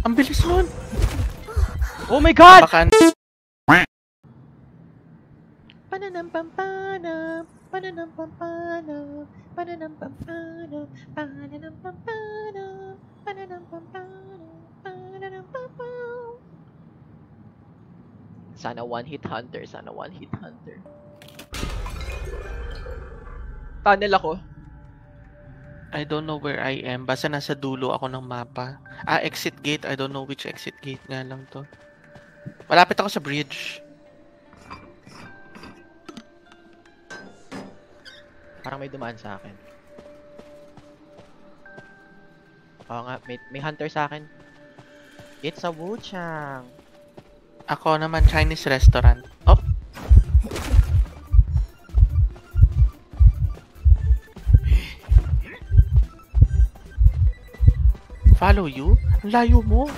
Ang bilis nun! Oh my God! Baka... Pananampampana, pananampampana, pananampampana, pananampampana, pananampampana, pananampampana. Sana one-hit hunter, sana one-hit hunter. Tunnel ako. I don't know where I am. Basta nasa dulo ako ng mapa. Ah, exit gate. I don't know which exit gate nga lang to. Malapit ako sa bridge. Parang may dumaan sa akin. Oo nga, may hunter sa akin. It's a Wuchang. Ako naman Chinese restaurant. Oh! Follow you? Ang layo mo.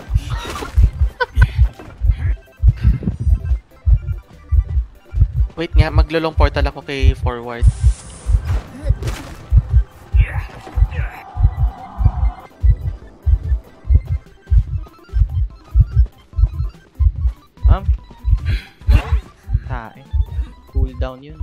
Wait nga, maglulong portal ako kay forward. Tae. Cooldown yun.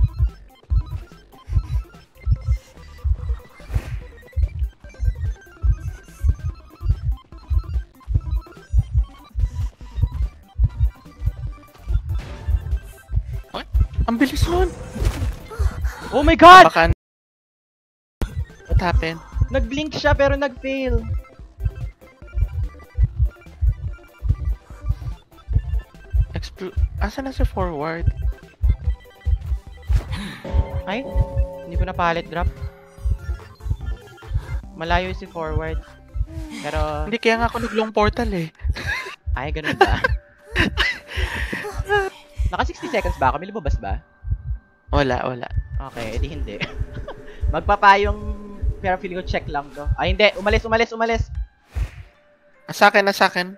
Ang bilis nun! Oh my God! Baka... What happened? Nag-blink siya pero nag-fail. Asa na sa forward? Ay, hindi ko na pallet drop. Malayo si forward. Pero... Hindi, kaya nga ako nag-long portal eh. Ay, ganun ba? Naka 60 seconds ba ako? May lumabas ba? Wala. Okay, edi hindi. Magpapayong... Pero feeling ko check lang to. Ay, hindi. Umalis. Sa akin.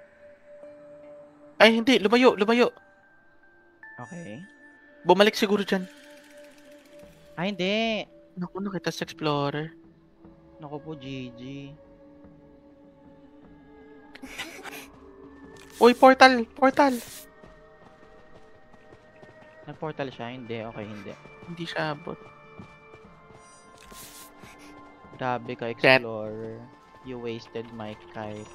Ay, hindi. Lumayo. Okay. Bumalik siguro dyan. Ay, hindi. Naku, nakita sa explorer. Naku po, GG. Uy, portal! Nag-portal siya? Hindi. Okay, hindi. Hindi siya abot. Grabe ka, Explorer. You wasted my kite.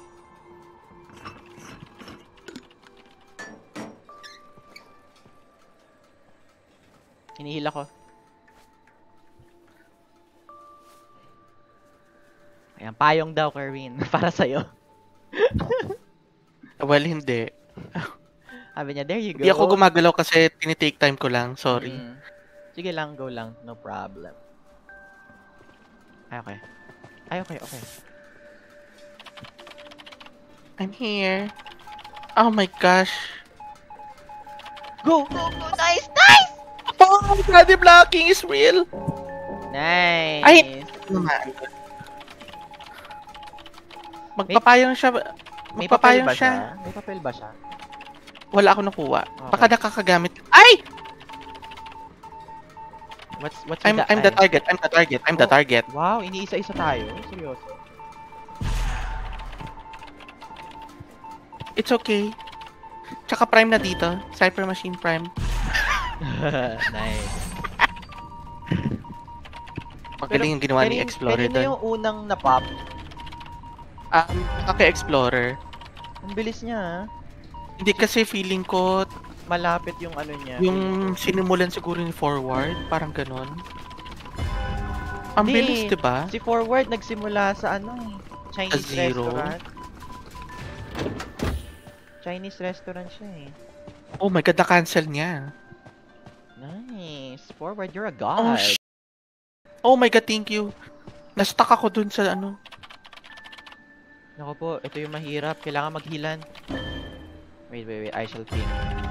Hinihila ko. Ayan, payong daw, Kerwin. Para sa'yo. Well, hindi. Sabi niya, there you go. Hindi ako gumagalaw kasi tinitake time ko lang. Sorry. Sige lang, go lang. No problem. Ay, okay. I'm here. Oh my gosh. Go! Nice! Oh my God, the blocking is real. Nice! Ay! Naman. Magpapayong siya. May papel ba siya? Wala ako nakuha. Okay. Baka nakakagamit. Ay! What's I'm the target. Wow, iniisa-isa tayo. Seryoso. It's okay. Tsaka prime na dito. Cypher Machine Prime. Nice. Magaling yung ginawa ni Explorer doon. doon. Yung unang na-pop. Kaka-Explorer. Ang bilis niya, Hindi kasi feeling ko malapit yung ano niya. yung sinimulan siguro ni forward, parang ganon. Ang bilis, diba? Si forward nagsimula sa ano, Chinese restaurant. Chinese restaurant siya eh. Oh my God, na-cancel niya. Nice. Forward, you're a god. Oh my God, thank you. Na-stuck ako dun sa ano. Naku po, ito yung mahirap. Kailangan maghilan. Wait. I shall ping.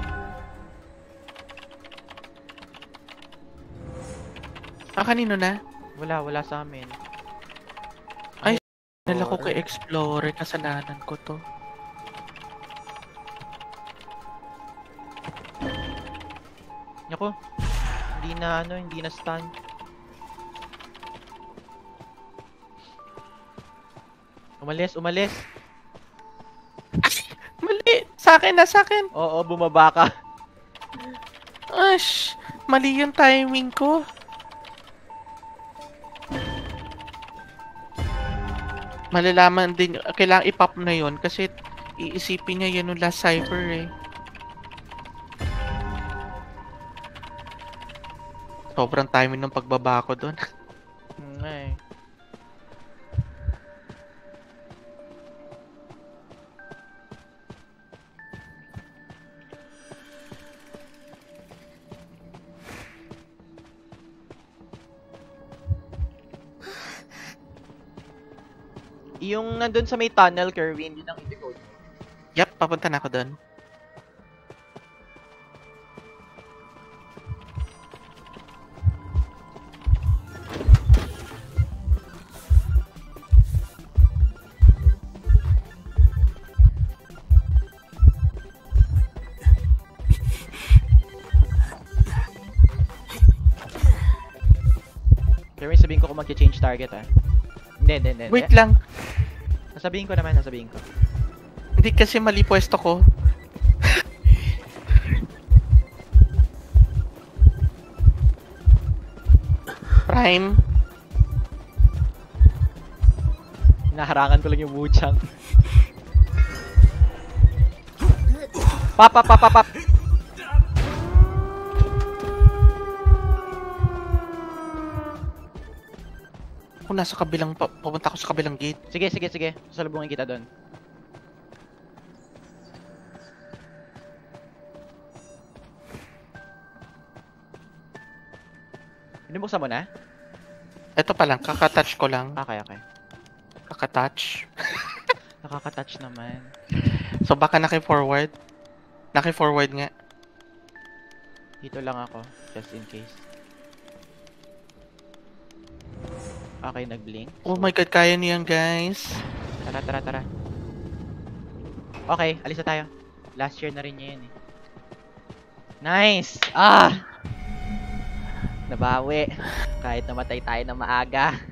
Kanino na? Wala sa amin. Ay, nala ko kay Explorer. Kasalanan ko to. Naku. Hindi na stun. Umalis. Nasa akin, nasa akin. Oo, bumaba ka. Ash, mali yung timing ko. Malalaman din, kailangan i-pop na yon kasi iisipin niya yun yung last cipher eh. Sobrang timing ng pagbaba ko doon. Ay. Yung nandun sa may tunnel, Kerwin, yun ang i-decode. Yep, papunta na ako doon. Kerwin, sabihin ko kung mag-change target ah. Hindi. Wait lang. Nasabihin ko naman. Hindi kasi mali pwesto ko. Prime. Hinaharangan ko lang yung Wuchang. Pap. Ako nasa kabilang, papunta ako sa kabilang gate. Sige. Sasalubungin kita doon. Binubuksan mo na? Ito pa lang, kakatouch ko lang. Okay. Kakatouch. Nakaka-touch naman. So baka naki-forward. Naki-forward nga. Dito lang ako, just in case. Okay, nag-blink. Oh my god, kaya niyo yan guys. Tara. Okay, alis na tayo. Last year na rin niya yun eh. Nice! Nabawi. Kahit namatay tayo na maaga.